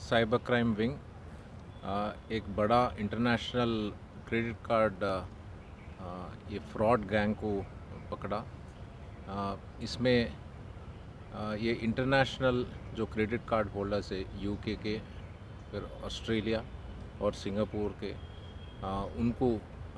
Cyber crime wing एक बड़ा international credit card ये फ्रॉड गैंग को पकड़ा। इसमें ये इंटरनेशनल जो क्रेडिट कार्ड होल्डर्स है यूके के, फिर ऑस्ट्रेलिया और सिंगापुर के, उनको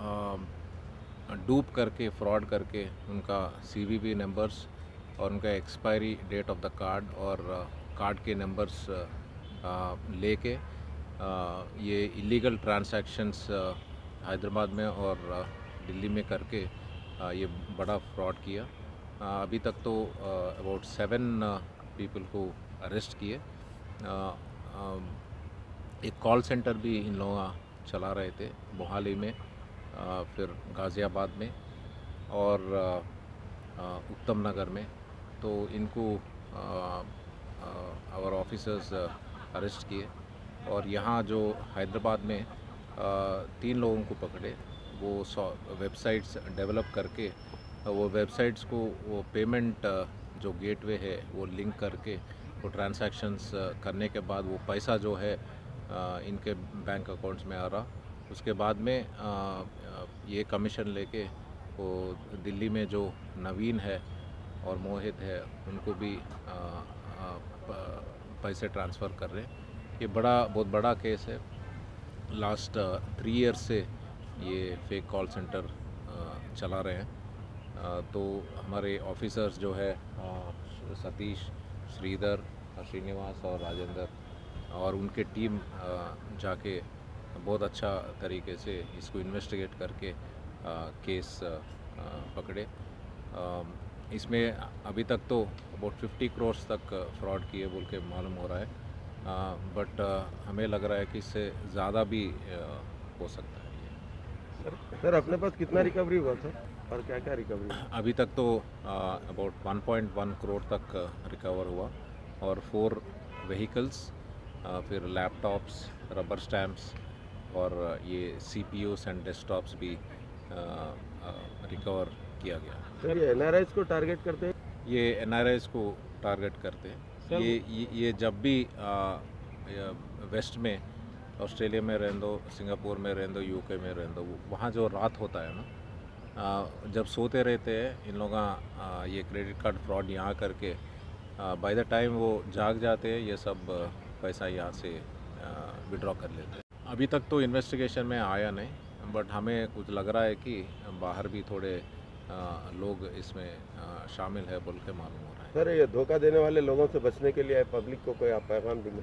डूप करके फ्रॉड करके उनका सीवीवी नंबर्स और उनका expiry date of the card और कार्ड के नंबर्स लेके ये इलीगल ट्रांसैक्शंस हैदराबाद में और दिल्ली में करके ये बड़ा फ्रॉड किया। अभी तक तो अबाउट 7 पीपल को अरेस्ट किए। एक कॉल सेंटर भी इन लोग चला रहे थे मोहाली में, फिर गाज़ियाबाद में और उत्तम नगर में। तो इनको आवर ऑफिसर्स अरेस्ट किए और यहाँ जो हैदराबाद में 3 लोगों को पकड़े। वो वेबसाइट्स डेवलप करके वो वेबसाइट्स को वो पेमेंट जो गेटवे है वो लिंक करके वो ट्रांसैक्शंस करने के बाद वो पैसा जो है इनके बैंक अकाउंट्स में आ रहा। उसके बाद में ये कमीशन लेके वो दिल्ली में जो नवीन है और मोहित है उनको भी पैसे ट्रांसफ़र कर रहे हैं। ये बहुत बड़ा केस है। लास्ट 3 ईयर्स से ये फेक कॉल सेंटर चला रहे हैं। तो हमारे ऑफिसर्स जो है सतीश, श्रीधर, श्रीनिवास और राजेंद्र और उनके टीम जाके बहुत अच्छा तरीके से इसको इन्वेस्टिगेट करके केस पकड़े। इसमें अभी तक तो अबाउट 50 करोड़ तक फ्रॉड किए बोल के मालूम हो रहा है, बट हमें लग रहा है कि इससे ज़्यादा भी हो सकता है। सर अपने पास कितना रिकवरी हुआ सर और क्या क्या रिकवरी? अभी तक तो अबाउट 1.1 करोड़ तक रिकवर हुआ और 4 व्हीकल्स, फिर लैपटॉप्स, रबर स्टैम्प्स और ये CPUs एंड डेस्कटॉप्स भी रिकवर किया गया। सर ये NRIs को टारगेट करते हैं? ये NRIs को टारगेट करते हैं। ये जब भी वेस्ट में, ऑस्ट्रेलिया में रहने दो, सिंगापुर में रहने दो, UK में रहने दो, वहाँ जो रात होता है ना, जब सोते रहते हैं इन लोग ये क्रेडिट कार्ड फ्रॉड यहाँ करके बाय द टाइम वो जाग जाते हैं ये सब पैसा यहाँ से विड्रॉ कर लेते हैं। अभी तक तो इन्वेस्टिगेशन में आया नहीं, बट हमें कुछ लग रहा है कि बाहर भी थोड़े लोग इसमें शामिल है बोल के मालूम हो रहा है। सर ये धोखा देने वाले लोगों से बचने के लिए पब्लिक को कोई आप पैगाम देंगे?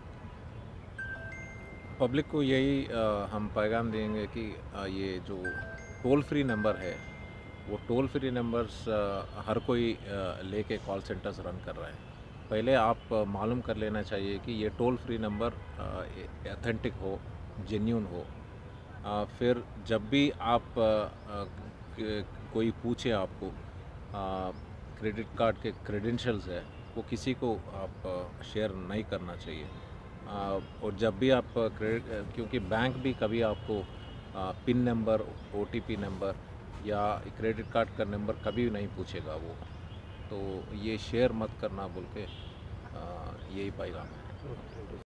पब्लिक को यही हम पैगाम देंगे कि ये जो टोल फ्री नंबर है वो टोल फ्री नंबर्स हर कोई लेके कॉल सेंटर्स रन कर रहा है। पहले आप मालूम कर लेना चाहिए कि ये टोल फ्री नंबर ऑथेंटिक हो, जेन्यून हो। फिर जब भी आप कोई पूछे आपको क्रेडिट कार्ड के क्रेडेंशियल्स है वो किसी को आप शेयर नहीं करना चाहिए। और जब भी आप क्योंकि बैंक भी कभी आपको पिन नंबर, OTP नंबर या क्रेडिट कार्ड का नंबर कभी नहीं पूछेगा वो, तो ये शेयर मत करना बोल के यही पैगाम है।